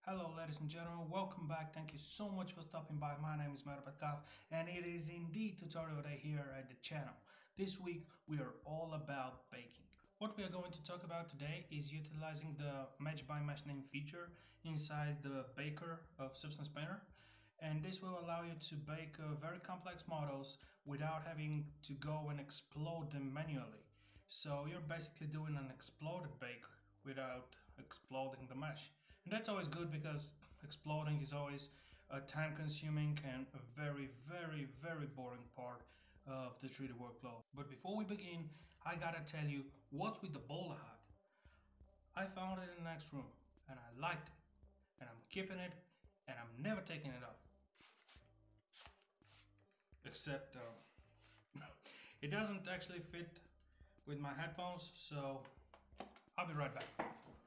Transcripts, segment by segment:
Hello ladies and gentlemen, welcome back. Thank you so much for stopping by. My name is Marbatkov and it is indeed tutorial day here at the channel. This week we are all about baking. What we are going to talk about today is utilizing the match by match name feature inside the baker of Substance Painter, and this will allow you to bake very complex models without having to go and explode them manually. So you're basically doing an exploded bake without exploding the mesh. And that's always good because exploding is always a time consuming and a very boring part of the 3D workflow. But before we begin, I gotta tell you what's with the bowler hat. I found it in the next room and I liked it and I'm keeping it and I'm never taking it off. Except it doesn't actually fit with my headphones, so I'll be right back.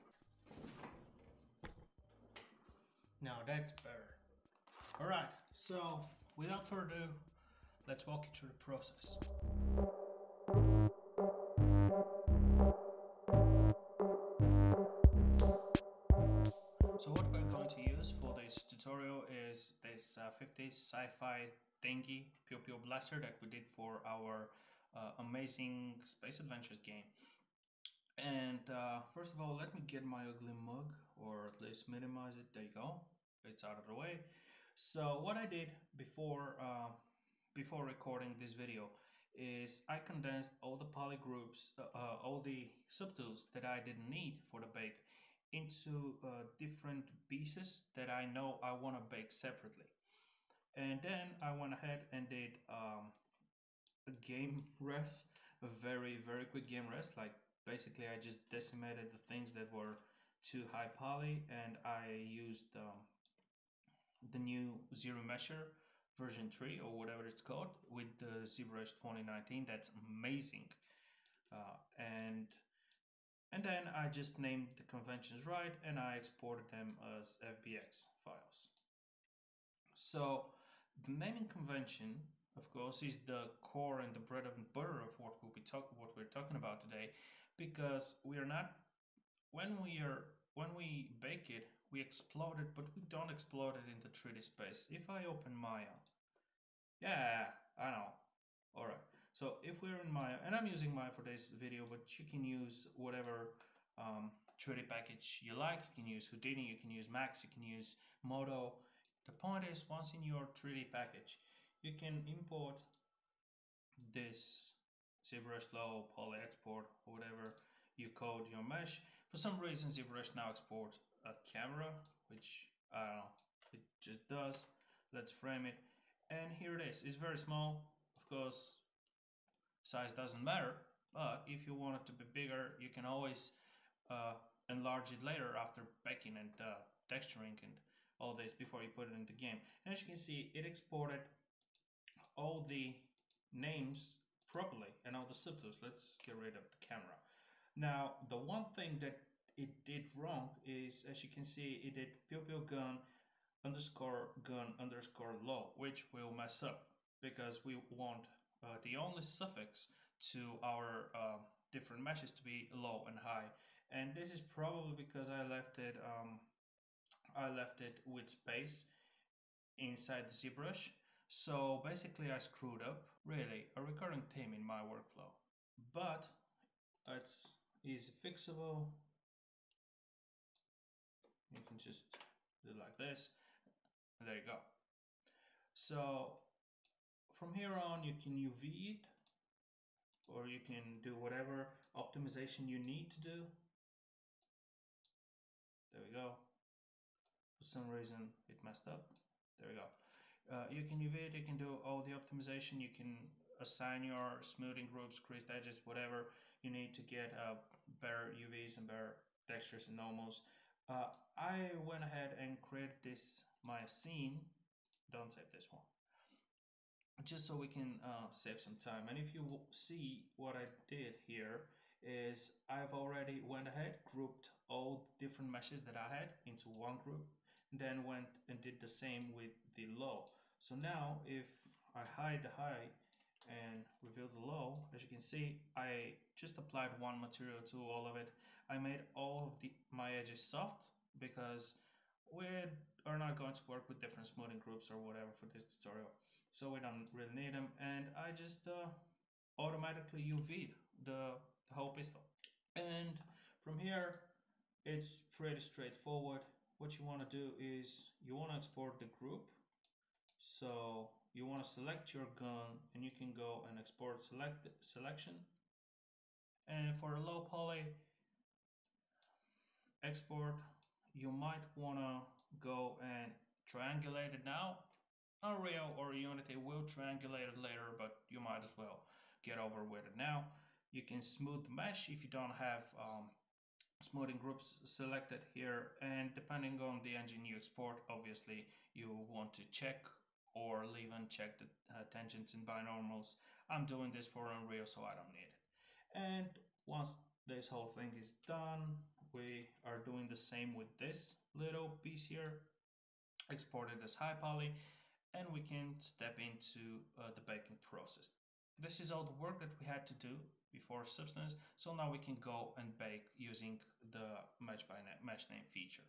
Now that's better. Alright, so without further ado, let's walk you through the process. So what we're going to use for this tutorial is this 50s sci-fi thingy Pew blaster that we did for our amazing space adventures game. And first of all, let me get my ugly mug, or at least minimize it. There you go, it's out of the way. So what I did before recording this video is I condensed all the poly groups, all the subtools that I didn't need for the bake into different pieces that I know I want to bake separately. And then I went ahead and did a game rest, a very quick game rest. Like basically I just decimated the things that were too high poly, and I used the new Zero Mesher version 3 or whatever it's called with the ZBrush 2019. That's amazing. And then I just named the conventions right and I exported them as FBX files. So the naming convention, of course, is the core and the bread and butter of what we're talking about today, because we are not when we bake it, we explode it, but we don't explode it into 3D space. If I open Maya, yeah, I know. All right. So if we're in Maya, and I'm using Maya for this video, but you can use whatever 3D package you like. You can use Houdini, you can use Max, you can use Modo. The point is, once in your 3D package, you can import this ZBrush Low, Poly Export, or whatever you code your mesh. For some reason, ZBrush now exports a camera, which I don't know, it just does. Let's frame it. And here it is. It's very small. Of course, size doesn't matter, but if you want it to be bigger, you can always enlarge it later after baking and texturing and all this before you put it in the game. And as you can see, it exported all the names properly and all the subtools. Let's get rid of the camera. Now, the one thing that it did wrong is, as you can see, it did gun underscore low, which will mess up because we want the only suffix to our different meshes to be low and high. And this is probably because I left it with space inside the ZBrush. So basically I screwed up. Really, a recurring theme in my workflow. But it's easy fixable. You can just do it like this. And there you go. So from here on you can UV it, or you can do whatever optimization you need to do. There we go. For some reason it messed up. There we go. You can UV it, you can do all the optimization, you can assign your smoothing groups, creased edges, whatever you need to get better UVs and better textures and normals. I went ahead and created this my scene. Don't save this one, just so we can save some time. And if you see what I did here is I've already went ahead, grouped all the different meshes that I had into one group, then went and did the same with the low. So now if I hide the high and reveal the low, as you can see, I just applied one material to all of it. I made all of my edges soft because We are not going to work with different smoothing groups or whatever for this tutorial, so we don't really need them. And I just automatically UV'd the whole pistol. And from here, it's pretty straightforward. What you want to do is you want to export the group. So you want to select your gun, and you can go and export selection. And for a low poly export, you might want to go and triangulate it now. Unreal or Unity will triangulate it later, but you might as well get over with it now. You can smooth the mesh if you don't have smoothing groups selected here, and depending on the engine you export, obviously you want to check or leave unchecked the tangents and binormals. I'm doing this for Unreal, so I don't need it. And once this whole thing is done, we are doing the same with this little piece here, export it as high poly, and we can step into the baking process. This is all the work that we had to do before Substance, so now we can go and bake using the match by match name feature.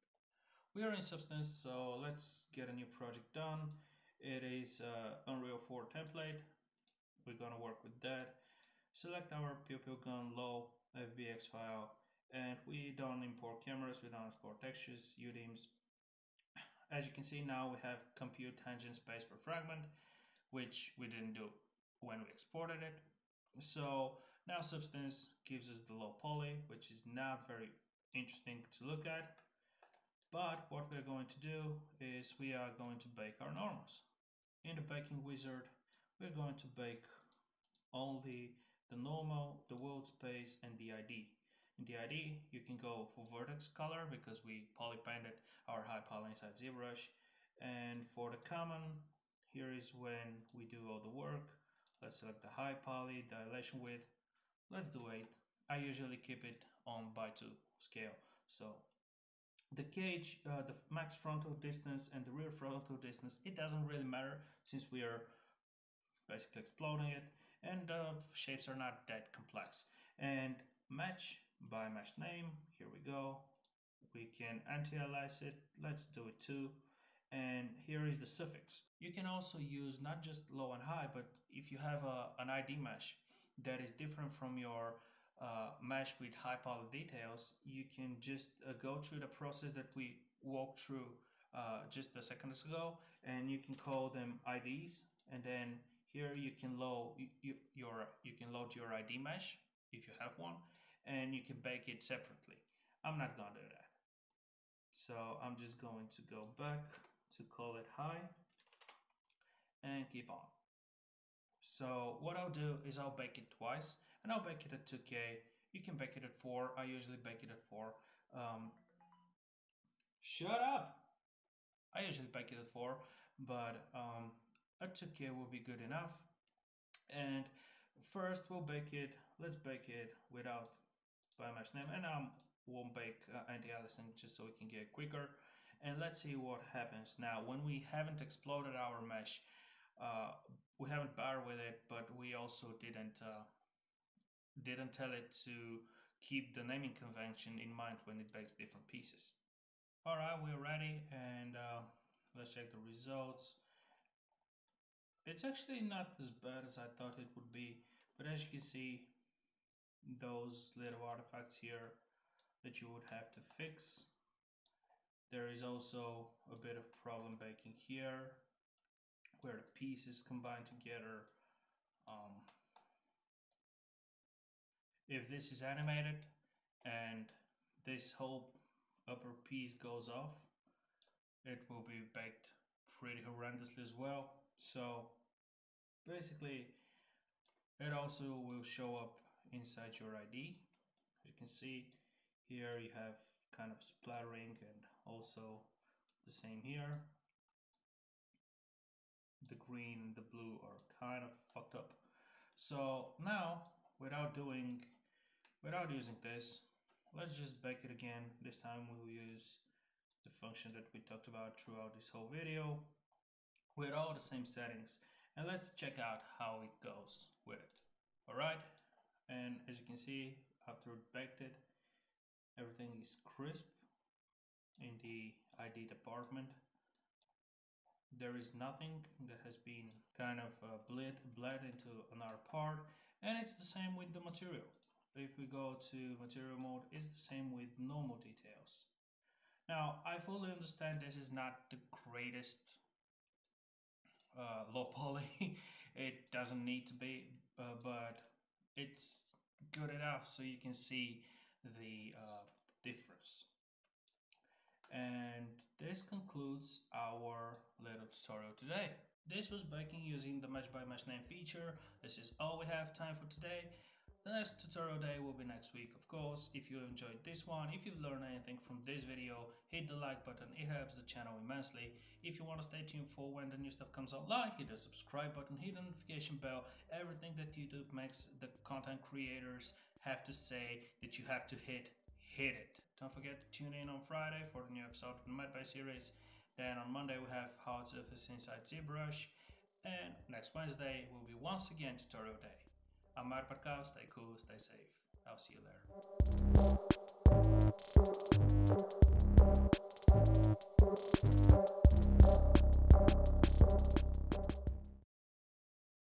We are in Substance, so let's get a new project done. It is Unreal 4 template. We're gonna work with that. Select our Pew Pew Gun low FBX file, and we don't import cameras, we don't export textures, UDIMs. As you can see now, we have compute tangent space per fragment, which we didn't do when we exported it. So now Substance gives us the low poly, which is not very interesting to look at. But what we're going to do is we are going to bake our normals. In the baking wizard, we're going to bake only the normal, the world space, and the ID. In the ID, you can go for vertex color because we poly painted our high poly inside ZBrush. And for the common, here is when we do all the work. Let's select the high poly, dilation width. Let's do 8. I usually keep it on by 2 scale. So the gauge, the max frontal distance and the rear frontal distance, it doesn't really matter since we are basically exploding it, and the shapes are not that complex. And match by match name, here we go. We can anti-alias it, let's do it too. And here is the suffix. You can also use not just low and high, but if you have an ID mesh that is different from your mesh with high poly details, you can just go through the process that we walked through just a second ago, and you can call them IDs, and then here you can load your ID mesh if you have one, and you can bake it separately. I'm not gonna do that, so I'm just going to go back to call it high and keep on. So what I'll do is I'll bake it twice, and I'll bake it at 2K. You can bake it at 4. I usually bake it at 4. Shut up! I usually bake it at 4, but at 2K will be good enough. And first we'll bake it. Let's bake it without by mesh name, and I won't bake anti-aliasing just so we can get quicker. And let's see what happens now when we haven't exploded our mesh. We haven't barred with it, but we also didn't tell it to keep the naming convention in mind when it bakes different pieces. All right, we're ready, and let's check the results. It's actually not as bad as I thought it would be, but as you can see, those little artifacts here that you would have to fix. There is also a bit of problem baking here where the pieces combine together. If this is animated and this whole upper piece goes off, it will be baked pretty horrendously as well. So basically it also will show up inside your ID. As you can see here, you have kind of splattering, and also the same here. The green and the blue are kind of fucked up. So now, without using this, let's just bake it again. This time we'll use the function that we talked about throughout this whole video with all the same settings, and let's check out how it goes with it. All right, and as you can see, after it baked it, everything is crisp. in the ID department. There is nothing that has been kind of bled into another part, and it's the same with the material. If we go to material mode, it's the same with normal details. Now, I fully understand this is not the greatest low poly. It doesn't need to be, but it's good enough so you can see the difference. And this concludes our little tutorial today. This was baking using the Mesh by Mesh name feature. This is all we have time for today. The next tutorial day will be next week, of course. If you enjoyed this one, if you've learned anything from this video, hit the like button, it helps the channel immensely. If you want to stay tuned for when the new stuff comes online, hit the subscribe button, hit the notification bell. Everything that YouTube makes the content creators have to say that you have to hit it. Don't forget to tune in on Friday for the new episode of the MedBay series. Then on Monday we have Hard Surface inside ZBrush. And next Wednesday will be once again tutorial day. I'm Mario Parkau, stay cool, stay safe. I'll see you there.